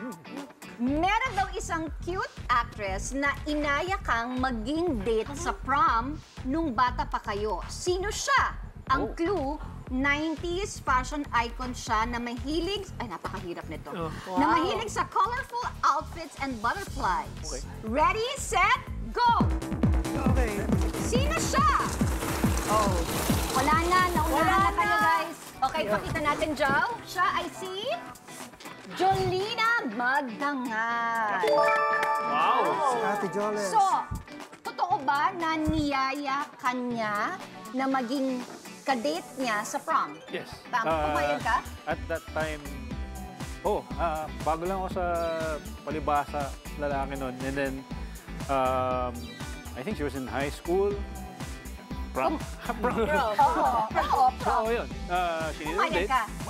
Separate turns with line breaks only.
Meron daw isang cute actress na inaya kang maging date sa prom nung bata pa kayo. Sino siya? Ang clue, 90s fashion icon siya na mahilig, ay napakahirap nito, na mahilig sa colorful outfits and butterflies.
Okay.
Ready, set, go!
Okay.
Sino siya? Oh, wala na, naunahan na kayo guys. Okay, pakita natin, Jao. Siya ay si Jolina Magdangal.
Wow!
Si Ate Joles.
So, totoo ba na niyaya kanya na maging kadate niya sa prom?
Yes.
Tama, pumayag ka?
At that time, bago lang ako sa palibasa lalaki nun. And then, I think she was in high school. Prom? Prom.
Oo,
So, yun. She did a
pumayag
date.
ka.